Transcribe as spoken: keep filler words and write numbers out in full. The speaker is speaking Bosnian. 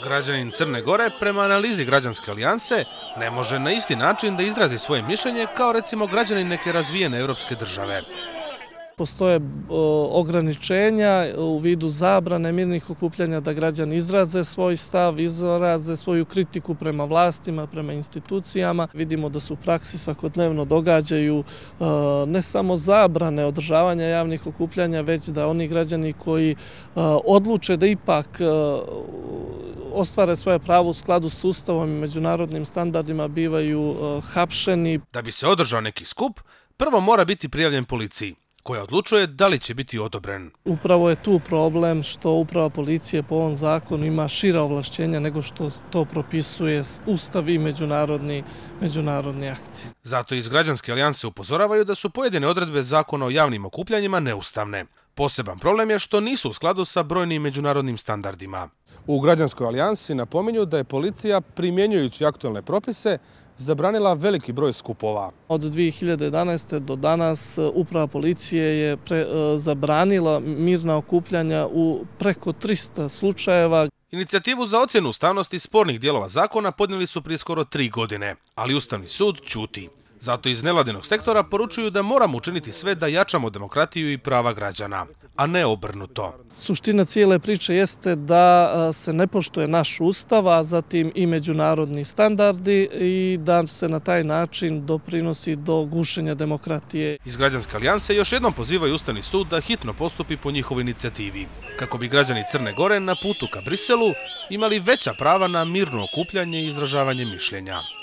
Građanin Crne Gore prema analizi Građanske alijanse ne može na isti način da izrazi svoje mišljenje kao recimo građanin neke razvijene europske države. Postoje ograničenja u vidu zabrane mirnih okupljanja da građani izraze svoj stav, izraze svoju kritiku prema vlastima, prema institucijama. Vidimo da se u praksi svakodnevno događaju ne samo zabrane održavanja javnih okupljanja, već da oni građani koji odluče da ipak ostvare svoje pravo u skladu s Ustavom i međunarodnim standardima bivaju hapšeni. Da bi se održao neki skup, prvo mora biti prijavljen policiji, koja odlučuje da li će biti odobren. Upravo je tu problem što uprava policije po ovom zakonu ima šira ovlašćenja nego što to propisuje Ustav i međunarodni, međunarodni akti. Zato iz Građanske alijanse upozoravaju da su pojedine odredbe zakona o javnim okupljanjima neustavne. Poseban problem je što nisu u skladu sa brojnim međunarodnim standardima. U Građanskoj alijansi napominju da je policija, primjenjujući aktualne propise, zabranila veliki broj skupova. Od dvije hiljade jedanaeste. do danas uprava policije je pre, zabranila mirna okupljanja u preko trista slučajeva. Inicijativu za ocjenu ustavnosti spornih dijelova zakona podnijeli su prije skoro tri godine, ali Ustavni sud ćuti. Zato iz nevladinog sektora poručuju da moramo učiniti sve da jačamo demokratiju i prava građana, a ne obrnuto. Suština cijele priče jeste da se ne poštuje naš Ustav, a zatim i međunarodni standardi i da se na taj način doprinosi do gušenja demokratije. Iz Građanske alijanse još jednom pozivaju Ustavni sud da hitno postupi po njihovoj inicijativi, kako bi građani Crne Gore na putu ka Briselu imali veća prava na mirno okupljanje i izražavanje mišljenja.